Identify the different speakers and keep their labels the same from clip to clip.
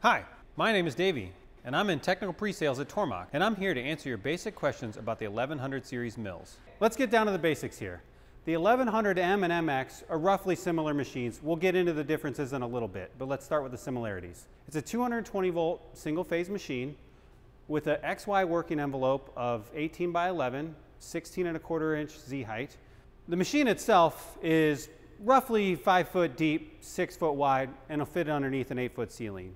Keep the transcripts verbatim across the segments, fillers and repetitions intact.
Speaker 1: Hi, my name is Davey, and I'm in technical pre-sales at Tormach, and I'm here to answer your basic questions about the eleven hundred series mills. Let's get down to the basics here. The eleven hundred M and M X are roughly similar machines. We'll get into the differences in a little bit, but let's start with the similarities. It's a two hundred twenty volt single phase machine with an X Y working envelope of eighteen by eleven, sixteen and a quarter inch Z height. The machine itself is roughly five foot deep, six foot wide, and will fit underneath an eight foot ceiling.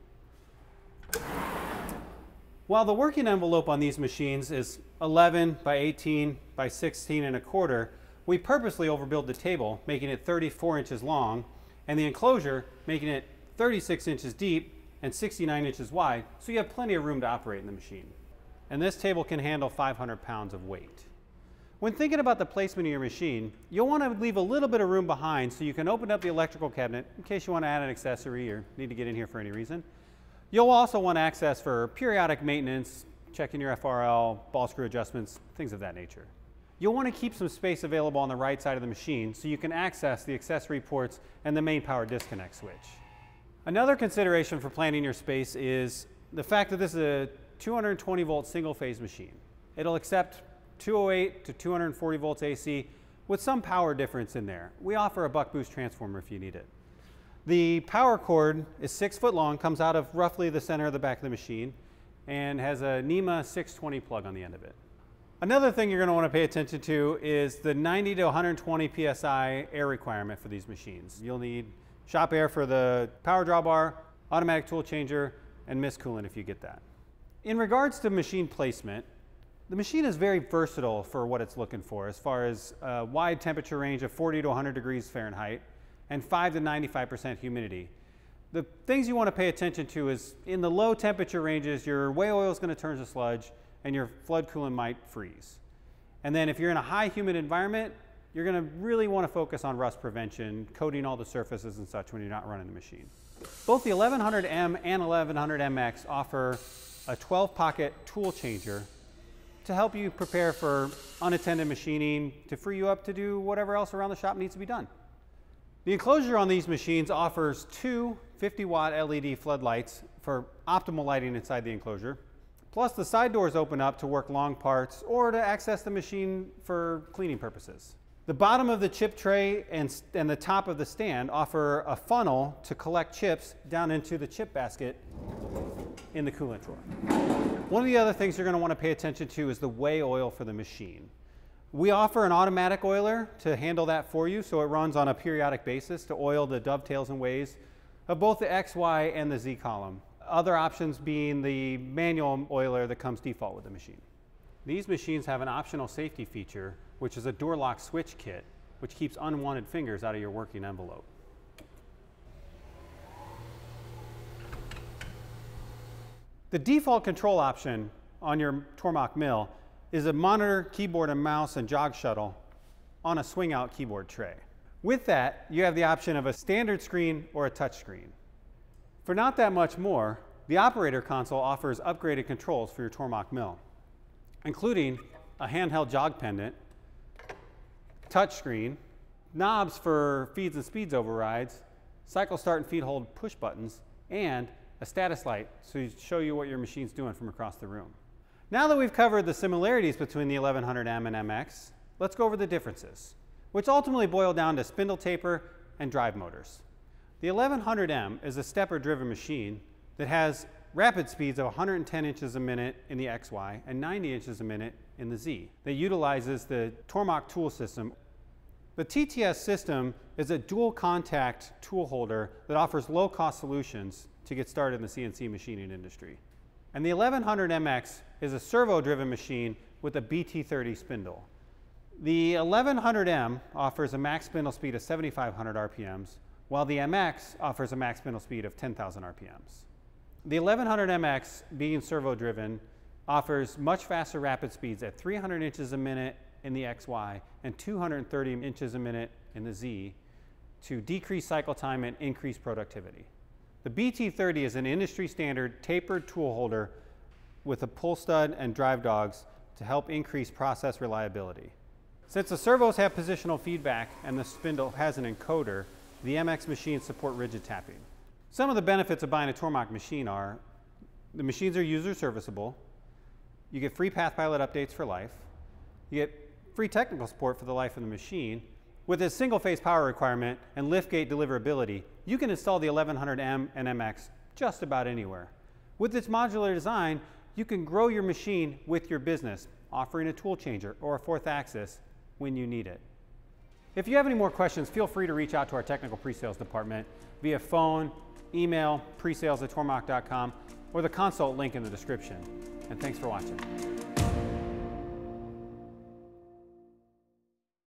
Speaker 1: While the working envelope on these machines is eleven by eighteen by sixteen and a quarter, we purposely overbuild the table, making it thirty-four inches long, and the enclosure making it thirty-six inches deep and sixty-nine inches wide, so you have plenty of room to operate in the machine. And this table can handle five hundred pounds of weight. When thinking about the placement of your machine, you'll want to leave a little bit of room behind so you can open up the electrical cabinet in case you want to add an accessory or need to get in here for any reason. You'll also want access for periodic maintenance, checking your F R L, ball screw adjustments, things of that nature. You'll want to keep some space available on the right side of the machine so you can access the accessory ports and the main power disconnect switch. Another consideration for planning your space is the fact that this is a two hundred twenty volt single phase machine. It'll accept two oh eight to two hundred forty volts A C with some power difference in there. We offer a buck boost transformer if you need it. The power cord is six foot long, comes out of roughly the center of the back of the machine, and has a NEMA six twenty plug on the end of it. Another thing you're going to want to pay attention to is the ninety to one hundred twenty P S I air requirement for these machines. You'll need shop air for the power drawbar, automatic tool changer, and mist coolant if you get that. In regards to machine placement, the machine is very versatile for what it's looking for as far as a wide temperature range of forty to one hundred degrees Fahrenheit and five to ninety-five percent humidity. The things you want to pay attention to is in the low temperature ranges, your whey oil is going to turn to sludge and your flood coolant might freeze. And then if you're in a high humid environment, you're going to really want to focus on rust prevention, coating all the surfaces and such when you're not running the machine. Both the eleven hundred M and eleven hundred M X offer a twelve pocket tool changer to help you prepare for unattended machining, to free you up to do whatever else around the shop needs to be done. The enclosure on these machines offers two fifty watt L E D floodlights for optimal lighting inside the enclosure. Plus the side doors open up to work long parts or to access the machine for cleaning purposes. The bottom of the chip tray and, and the top of the stand offer a funnel to collect chips down into the chip basket in the coolant drawer. One of the other things you're going to want to pay attention to is the whey oil for the machine. We offer an automatic oiler to handle that for you, so it runs on a periodic basis to oil the dovetails and ways of both the X, Y, and the Z column. Other options being the manual oiler that comes default with the machine. These machines have an optional safety feature, which is a door lock switch kit, which keeps unwanted fingers out of your working envelope. The default control option on your Tormach mill is a monitor, keyboard, and mouse and jog shuttle on a swing out keyboard tray. With that, you have the option of a standard screen or a touch screen. For not that much more, the operator console offers upgraded controls for your Tormach mill, including a handheld jog pendant, touch screen, knobs for feeds and speeds overrides, cycle start and feed hold push buttons, and a status light to show you what your machine's doing from across the room. Now that we've covered the similarities between the eleven hundred M and M X, let's go over the differences, which ultimately boil down to spindle taper and drive motors. The eleven hundred M is a stepper-driven machine that has rapid speeds of one hundred ten inches a minute in the X Y and ninety inches a minute in the Z that utilizes the Tormach tool system. The T T S system is a dual contact tool holder that offers low-cost solutions to get started in the C N C machining industry. And the eleven hundred M X is a servo-driven machine with a B T thirty spindle. The eleven hundred M offers a max spindle speed of seventy-five hundred R P Ms, while the M X offers a max spindle speed of ten thousand R P Ms. The eleven hundred M X, being servo-driven, offers much faster rapid speeds at three hundred inches a minute in the X Y and two hundred thirty inches a minute in the Z to decrease cycle time and increase productivity. The B T thirty is an industry standard tapered tool holder with a pull stud and drive dogs to help increase process reliability. Since the servos have positional feedback and the spindle has an encoder, the M X machines support rigid tapping. Some of the benefits of buying a Tormach machine are the machines are user serviceable, you get free PathPilot updates for life, you get free technical support for the life of the machine. With its single phase power requirement and liftgate deliverability, you can install the eleven hundred M and M X just about anywhere. With its modular design, you can grow your machine with your business, offering a tool changer or a fourth axis when you need it. If you have any more questions, feel free to reach out to our technical pre-sales department via phone, email, presales at tormach dot com, or the consult link in the description. And thanks for watching.